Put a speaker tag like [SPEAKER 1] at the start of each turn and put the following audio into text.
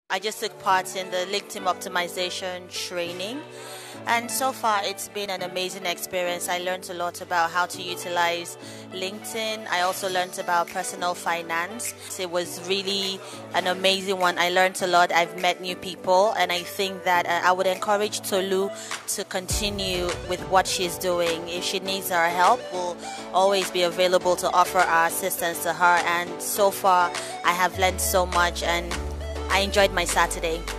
[SPEAKER 1] I just took part in the LinkedIn Optimization training, and so far it's been an amazing experience. I learned a lot about how to utilize LinkedIn. I also learned about personal finance. It was really an amazing one. I learned a lot. I've met new people, and I think that I would encourage Tolu to continue with what she's doing. If she needs our help, we'll always be available to offer our assistance to her. And so far, I have learned so much, and I enjoyed my Saturday.